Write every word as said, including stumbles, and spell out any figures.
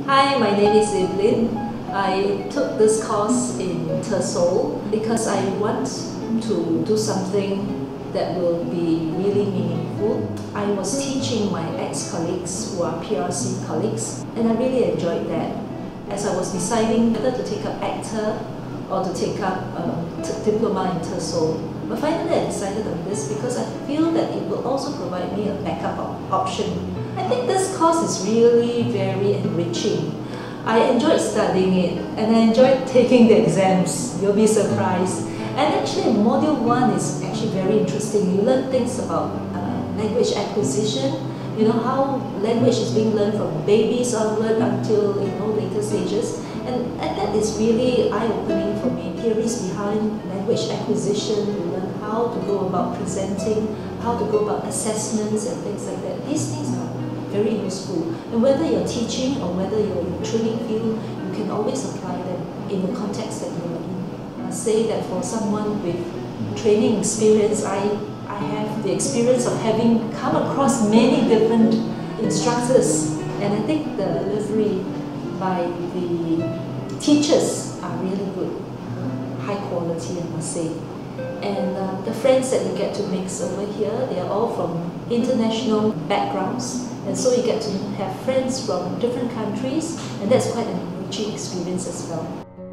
Hi, my name is Evelyn. I took this course in TESOL because I want to do something that will be really meaningful. I was teaching my ex-colleagues who are P R C colleagues, and I really enjoyed that. As I was deciding whether to take up ACTA or to take up um, Diploma in TESOL. But finally I decided on this because I feel that it will also provide me a backup op option. I think this course is really very enriching. I enjoyed studying it and I enjoyed taking the exams. You'll be surprised. And actually module one is actually very interesting. You learn things about uh, language acquisition, you know, how language is being learned from babies onward until, you know, later stages. And, and that is really eye-opening for me. Theories behind language acquisition, you learn how to go about presenting, how to go about assessments and things like that. These things are very useful. And whether you're teaching or whether you're in the training field, you can always apply them in the context that you're in. I say that for someone with training experience, I, I have the experience of having come across many different instructors. And I think the delivery by the teachers are really good, high quality I must say. And uh, the friends that you get to mix over here, they are all from international backgrounds, and so you get to have friends from different countries, and that's quite an enriching experience as well.